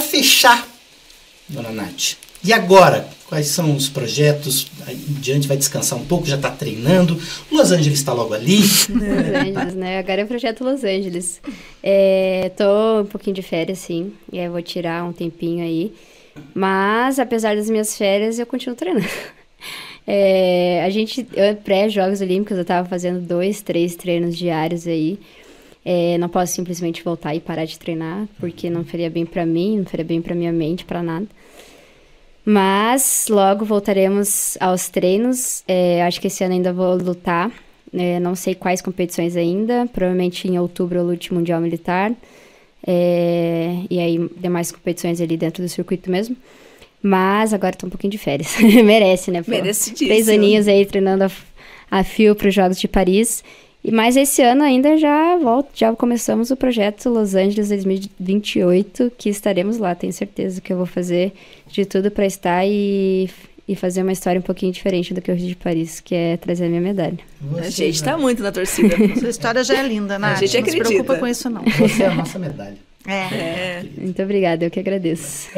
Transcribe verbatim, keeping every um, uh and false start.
fechar, dona Nath, e agora? Quais são os projetos? Aí em diante vai descansar um pouco, já está treinando. Los Angeles está logo ali. Los Angeles, né? Agora é o projeto Los Angeles. É, tô um pouquinho de férias, sim. É, vou tirar um tempinho aí. Mas, apesar das minhas férias, eu continuo treinando. É, a gente, pré-Jogos Olímpicos, eu tava fazendo dois, três treinos diários aí. É, não posso simplesmente voltar e parar de treinar, porque não faria bem pra mim, não faria bem pra minha mente, pra nada. Mas logo voltaremos aos treinos. É, acho que esse ano ainda vou lutar. É, não sei quais competições ainda. Provavelmente em outubro eu lute Mundial Militar. É, e aí demais competições ali dentro do circuito mesmo. Mas agora tô um pouquinho de férias. Merece, né? Pô? Merecidíssimo. Três aninhos aí treinando a, a fio para os Jogos de Paris. E, mas esse ano ainda já volto, já começamos o projeto Los Angeles dois mil e vinte e oito, que estaremos lá. Tenho certeza que eu vou fazer de tudo para estar e, e fazer uma história um pouquinho diferente do que o Rio de Paris, que é trazer a minha medalha. Você, a gente está muito na torcida. Sua história já é linda, Nath. A gente não acredita. se preocupa com isso, não. Você é a nossa medalha. É. É. Muito obrigada, eu que agradeço.